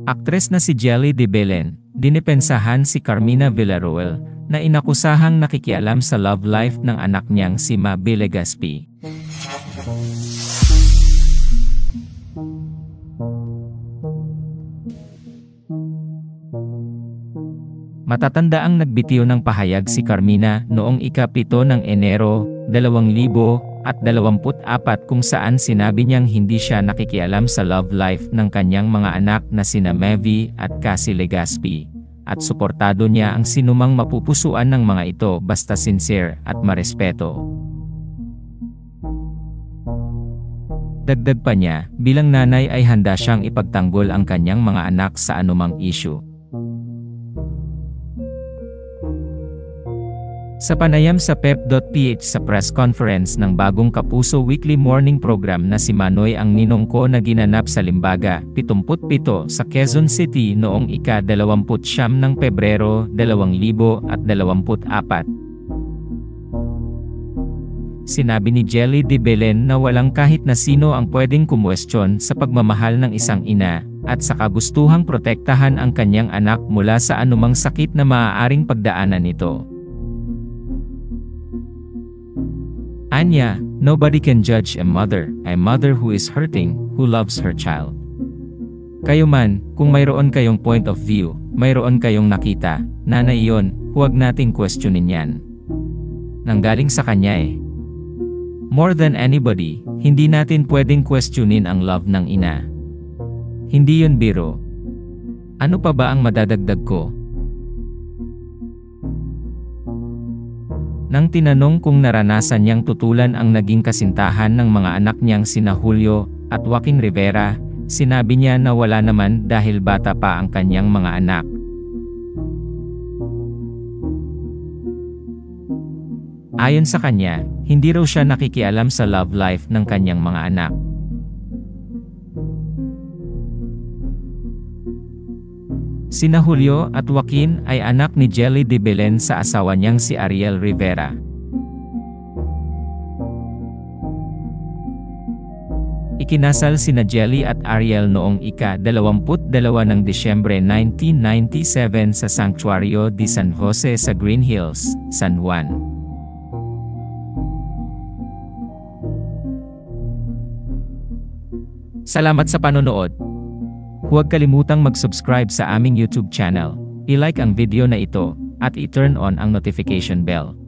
Aktres na si Jelly de Belen, dinipensahan si Carmina Villarroel, na inakusahang nakikialam sa love life ng anak niyang si Mabel Legaspi. Matatanda ang nagbitiw ng pahayag si Carmina noong ika-7 ng Enero, 2024 kung saan sinabi niyang hindi siya nakikialam sa love life ng kanyang mga anak na sina Mevy at Cassie Legaspi, at suportado niya ang sinumang mapupusuan ng mga ito basta sincere at marespeto. Dagdag pa niya, bilang nanay ay handa siyang ipagtanggol ang kanyang mga anak sa anumang issue. Sa panayam sa pep.ph sa press conference ng bagong Kapuso weekly morning program na si Manoy ang ninong ko na ginanap sa Limbaga, 77 sa Quezon City noong ika-29 ng Pebrero, 2024. Sinabi ni Jelly de Belen na walang kahit na sino ang pwedeng kumwestiyon sa pagmamahal ng isang ina, at sa kagustuhang protektahan ang kanyang anak mula sa anumang sakit na maaaring pagdaanan nito. Anya, nobody can judge a mother who is hurting, who loves her child. Kayo man, kung mayroon kayong point of view, mayroon kayong nakita, na iyon, huwag nating questionin yan. Nanggaling sa kanya eh. More than anybody, hindi natin pwedeng questionin ang love ng ina. Hindi yun biro. Ano pa ba ang madadagdag ko? Nang tinanong kung naranasan niyang tutulan ang naging kasintahan ng mga anak niyang sina Julio at Joaquin Rivera, sinabi niya na wala naman dahil bata pa ang kanyang mga anak. Ayon sa kanya, hindi raw siya nakikialam sa love life ng kanyang mga anak. Sina Julio at Joaquin ay anak ni Jelly de Belen sa asawa niyang si Ariel Rivera. Ikinasal sina Jelly at Ariel noong ika-22 ng Disyembre 1997 sa Sanctuario de San Jose sa Green Hills, San Juan. Salamat sa panonood. Huwag kalimutang mag-subscribe sa aming YouTube channel, i-like ang video na ito, at i-turn on ang notification bell.